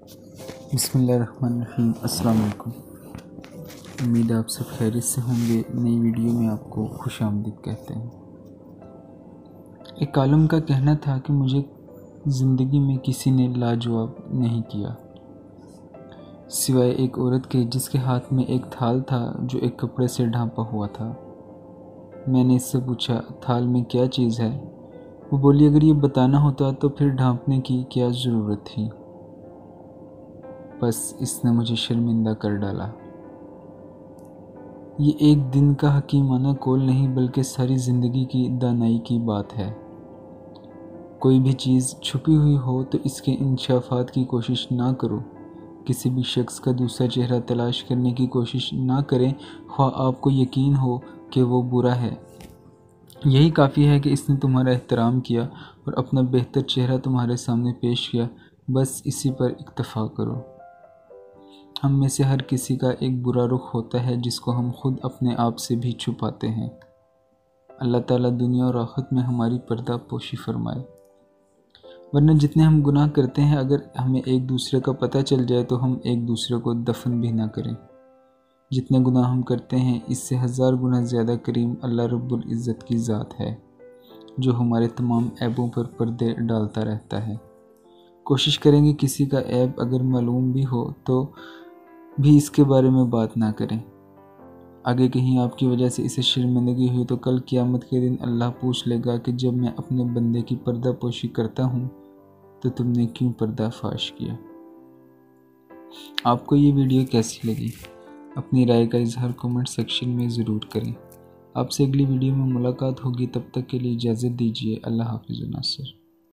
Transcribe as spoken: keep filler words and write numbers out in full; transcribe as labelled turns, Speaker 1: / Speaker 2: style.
Speaker 1: بسم اللہ الرحمن الرحیم۔ السلام علیکم۔ امید آپ سب خیریت سے ہوں گے۔ نئی ویڈیو میں آپ کو خوش آمدید کہتے ہیں۔ ایک عالم کا کہنا تھا کہ مجھے زندگی میں کسی نے لاجواب نہیں کیا سوائے ایک عورت کے جس کے ہاتھ میں ایک تھال تھا جو ایک کپڑے سے ڈھانپا ہوا تھا۔ میں نے اس سے پوچھا، تھال میں کیا چیز ہے؟ وہ بولی، اگر یہ بتانا ہوتا تو پھر ڈھانپنے کی کیا ضرورت تھی؟ بس اس نے مجھے شرمندہ کر ڈالا۔ یہ ایک دن کا حکیمانہ قول نہیں بلکہ ساری زندگی کی دانائی کی بات ہے۔ کوئی بھی چیز چھپی ہوئی ہو تو اس کے انکشافات کی کوشش نہ کرو۔ کسی بھی شخص کا دوسرا چہرہ تلاش کرنے کی کوشش نہ کریں، خواہ آپ کو یقین ہو کہ وہ برا ہے۔ یہی کافی ہے کہ اس نے تمہارا احترام کیا اور اپنا بہتر چہرہ تمہارے سامنے پیش کیا، بس اسی پر اکتفا کرو۔ ہم میں سے ہر کسی کا ایک برا رخ ہوتا ہے جس کو ہم خود اپنے آپ سے بھی چھپاتے ہیں۔ اللہ تعالیٰ دنیا اور آخرت میں ہماری پردہ پوشی فرمائے۔ ورنہ جتنے ہم گناہ کرتے ہیں، اگر ہمیں ایک دوسرے کا پتہ چل جائے تو ہم ایک دوسرے کو دفن بھی نہ کریں۔ جتنے گناہ ہم کرتے ہیں اس سے ہزار گنا زیادہ کریم اللہ رب العزت کی ذات ہے، جو ہمارے تمام عیبوں پر پردے ڈالتا رہتا ہے۔ کوشش کریں گے کسی کا عیب اگر معلوم بھی ہو تو بھی اس کے بارے میں بات نہ کریں۔ آگے کہیں آپ کی وجہ سے اسے شرمندگی ہوئی تو کل قیامت کے دن اللہ پوچھ لے گا کہ جب میں اپنے بندے کی پردہ پوشی کرتا ہوں تو تم نے کیوں پردہ فاش کیا؟ آپ کو یہ ویڈیو کیسی لگی؟ اپنی رائے کا اظہار کومنٹ سیکشن میں ضرور کریں۔ آپ سے اگلی ویڈیو میں ملاقات ہوگی، تب تک کے لیے اجازت دیجیے۔ اللہ حافظ و ناصر۔